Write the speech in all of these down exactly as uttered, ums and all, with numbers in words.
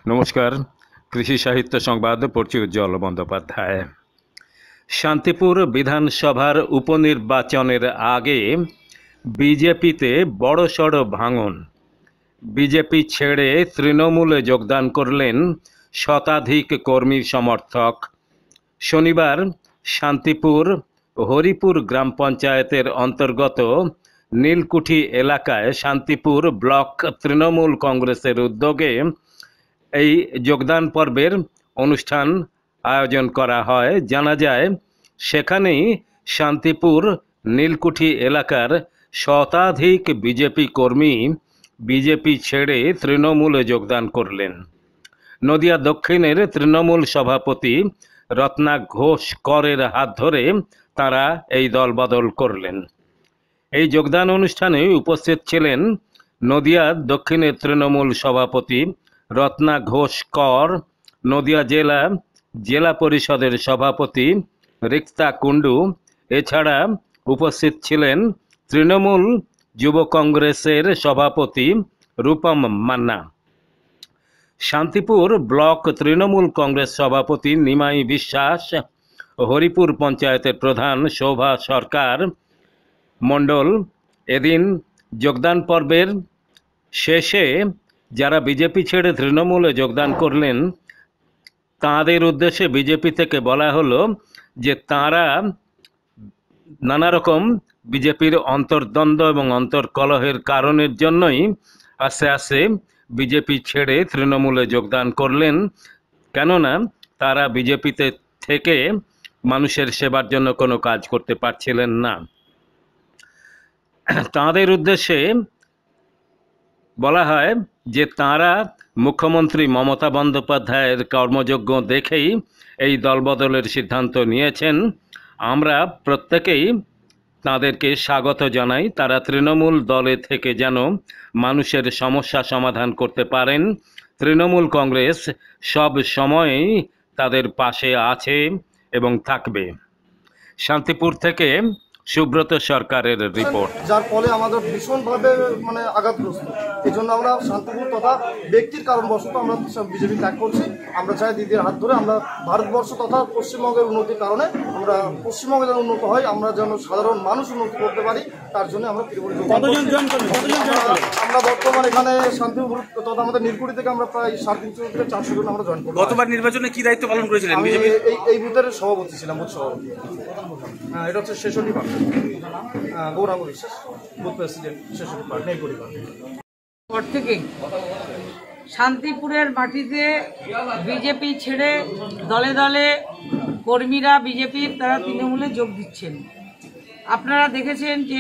নমস্কার, কৃষি সাহিত্য সংবাদ পড়ছি উজ্জ্বল বন্দ্যোপাধ্যায়। শান্তিপুর বিধানসভার উপনির্বাচনের আগে বিজেপিতে বড়সড় ভাঙন। বিজেপি ছেড়ে তৃণমূলে যোগদান করলেন শতাধিক কর্মী সমর্থক। শনিবার শান্তিপুর হরিপুর গ্রাম পঞ্চায়েতের অন্তর্গত নীলকুঠি এলাকায় শান্তিপুর ব্লক তৃণমূল কংগ্রেসের উদ্যোগে এই যোগদান পর্বের অনুষ্ঠান আয়োজন করা হয়। জানা যায়, সেখানেই শান্তিপুর নীলকুঠি এলাকার শতাধিক বিজেপি কর্মী বিজেপি ছেড়ে তৃণমূলে যোগদান করলেন। নদিয়া দক্ষিণের তৃণমূল সভাপতি রত্না ঘোষ করের হাত ধরে তারা এই দলবদল করলেন। এই যোগদান অনুষ্ঠানে উপস্থিত ছিলেন নদিয়া দক্ষিণের তৃণমূল সভাপতি রত্না ঘোষ কর, নদিয়া জেলা জেলা পরিষদের সভাপতি রিক্তা কুণ্ডু। এছাড়া উপস্থিত ছিলেন তৃণমূল যুব কংগ্রেসের সভাপতি রূপম মান্না, শান্তিপুর ব্লক তৃণমূল কংগ্রেস সভাপতি নিমাই বিশ্বাস, হরিপুর পঞ্চায়েতের প্রধান শোভা সরকার মণ্ডল। এদিন যোগদান পর্বের শেষে যারা বিজেপি ছেড়ে তৃণমূলে যোগদান করলেন তাদের উদ্দেশ্যে বিজেপি থেকে বলা হলো যে তারা নানা রকম বিজেপির অন্তর্দ্বন্দ্ব এবং অন্তর্কলহের কারণের জন্যই আস্তে আস্তে বিজেপি ছেড়ে তৃণমূলে যোগদান করলেন, কেননা তারা বিজেপিতে থেকে মানুষের সেবার জন্য কোনো কাজ করতে পারছিলেন না। তাদের উদ্দেশ্যে বলা হয় যে তারা মুখ্যমন্ত্রী মমতা বন্দ্যোপাধ্যায়ের কর্মযজ্ঞ দেখেই এই দলবদলের সিদ্ধান্ত নিয়েছেন। আমরা প্রত্যেকেই তাদেরকে স্বাগত জানাই। তারা তৃণমূল দলে থেকে যেন মানুষের সমস্যা সমাধান করতে পারেন। তৃণমূল কংগ্রেস সব সময়ই তাদের পাশে আছে এবং থাকবে। শান্তিপুর থেকে সুব্রত সরকারের রিপোর্ট। যার ফলে আমাদের ভীষণভাবে মানে আঘাতগ্রস্ত। এই জন্য আমরা শান্তিপুর তথা ব্যক্তির কারণবশত আমরা বিজেপি ত্যাগ করছি। আমরা চাই দিদির হাত ধরে আমরা ভারতবর্ষ তথা পশ্চিমবঙ্গের উন্নতির কারণে আমরা পশ্চিমবঙ্গে যেন উন্নত হয়, আমরা যেন সাধারণ মানুষ উন্নতি করতে পারি, তার জন্য আমরা তৃণমূলে আমরা বর্তমানে এখানে শান্তিপুর তথা আমাদের নীলকুঠি থেকে আমরা প্রায় সাড়ে তিনশো থেকে চারশো জন আমরা জয়েন করবো। গতবার নির্বাচনে কি দায়িত্ব পালন করেছিলেন? আমি এই এই বুথের সভাপতি ছিলাম, বুথ সভাপতি। হ্যাঁ, এটা হচ্ছে ছেষট্টি পার্ট, গৌরাঙ্গ বিশ্বাস, বুথ প্রেসিডেন্ট ছেষট্টি পার্ট নেই পরিবার। পর থেকেই শান্তিপুরের মাটিতে বিজেপি ছেড়ে দলে দলে কর্মীরা বিজেপির তারা তৃণমূলে যোগ দিচ্ছেন। আপনারা দেখেছেন যে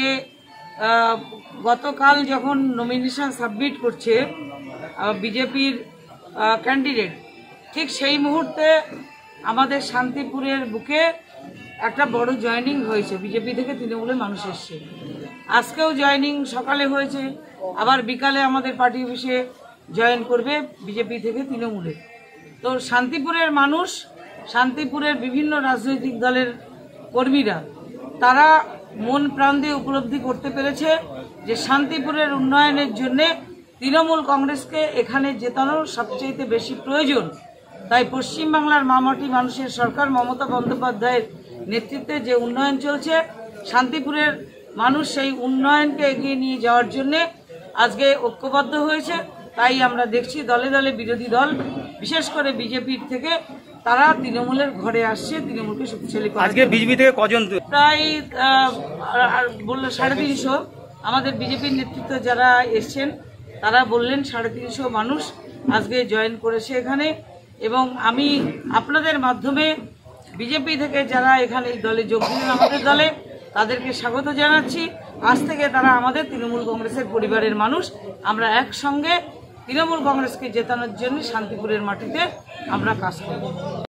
গতকাল যখন নমিনেশন সাবমিট করছে বিজেপির ক্যান্ডিডেট, ঠিক সেই মুহূর্তে আমাদের শান্তিপুরের বুকে একটা বড় জয়েনিং হয়েছে। বিজেপি থেকে তৃণমূলের মানুষ এসছে। আজকেও জয়েনিং সকালে হয়েছে, আবার বিকালে আমাদের পার্টি অফিসে জয়েন করবে বিজেপি থেকে তৃণমূলে। তো শান্তিপুরের মানুষ, শান্তিপুরের বিভিন্ন রাজনৈতিক দলের কর্মীরা তারা মন প্রাণ দিয়ে উপলব্ধি করতে পেরেছে যে শান্তিপুরের উন্নয়নের জন্যে তৃণমূল কংগ্রেসকে এখানে জেতানোর সবচেয়ে বেশি প্রয়োজন। তাই পশ্চিমবাংলার মামাটি মানুষের সরকার মমতা বন্দ্যোপাধ্যায়ের নেতৃত্বে যে উন্নয়ন চলছে, শান্তিপুরের মানুষ সেই উন্নয়নকে এগিয়ে নিয়ে যাওয়ার জন্যে আজকে ঐক্যবদ্ধ হয়েছে। তাই আমরা দেখছি দলে দলে বিরোধী দল, বিশেষ করে বিজেপির থেকে তারা তৃণমূলের ঘরে আসছে, তৃণমূলকে শক্তিশালী করে। আজকে বিজেপি থেকে কজন? প্রায় বললো সাড়ে তিনশো। আমাদের বিজেপির নেতৃত্বে যারা এসছেন তারা বললেন সাড়ে তিনশো মানুষ আজকে জয়েন করেছে এখানে। এবং আমি আপনাদের মাধ্যমে বিজেপি থেকে যারা এখানে এই দলে যোগ দিলেন আমাদের দলে, তাদেরকে স্বাগত জানাচ্ছি। আজ থেকে তারা আমাদের তৃণমূল কংগ্রেসের পরিবারের মানুষ। আমরা একসঙ্গে তৃণমূল কংগ্রেসকে জেতানোর জন্য শান্তিপুরের মাটিতে আমরা কাজ করব।